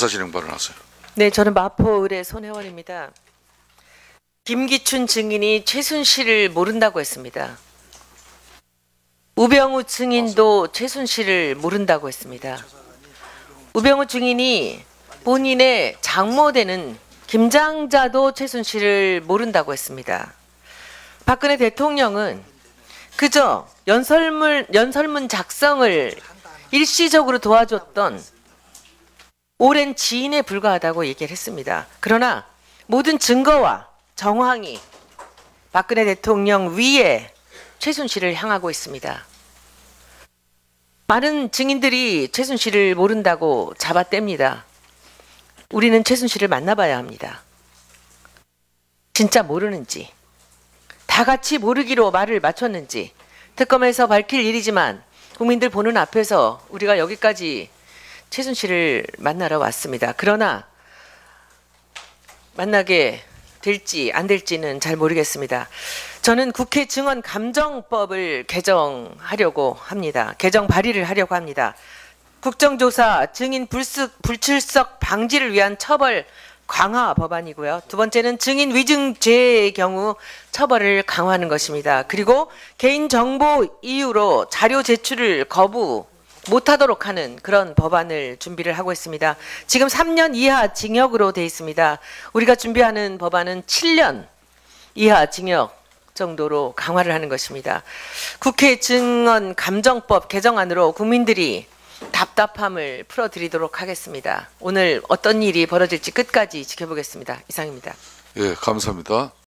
진행 발언하세요. 네, 저는 마포을의 손혜원입니다. 김기춘 증인이 최순실을 모른다고 했습니다. 우병우 증인도 최순실을 모른다고 했습니다. 우병우 증인이 본인의 장모되는 김장자도 최순실을 모른다고 했습니다. 박근혜 대통령은 그저 연설문 작성을 일시적으로 도와줬던 오랜 지인에 불과하다고 얘기를 했습니다. 그러나 모든 증거와 정황이 박근혜 대통령 위에 최순실을 향하고 있습니다. 많은 증인들이 최순실을 모른다고 잡아뗍니다. 우리는 최순실을 만나봐야 합니다. 진짜 모르는지, 다 같이 모르기로 말을 맞췄는지 특검에서 밝힐 일이지만 국민들 보는 앞에서 우리가 여기까지 최순실을 만나러 왔습니다. 그러나 만나게 될지 안 될지는 잘 모르겠습니다. 저는 국회 증언 감정법을 개정하려고 합니다. 개정 발의를 하려고 합니다. 국정조사 증인 불출석 방지를 위한 처벌 강화 법안이고요. 두 번째는 증인 위증죄의 경우 처벌을 강화하는 것입니다. 그리고 개인정보 이유로 자료 제출을 거부 못하도록 하는 그런 법안을 준비를 하고 있습니다. 지금 3년 이하 징역으로 되어 있습니다. 우리가 준비하는 법안은 7년 이하 징역 정도로 강화를 하는 것입니다. 국회 증언 감정법 개정안으로 국민들이 답답함을 풀어드리도록 하겠습니다. 오늘 어떤 일이 벌어질지 끝까지 지켜보겠습니다. 이상입니다. 예, 감사합니다.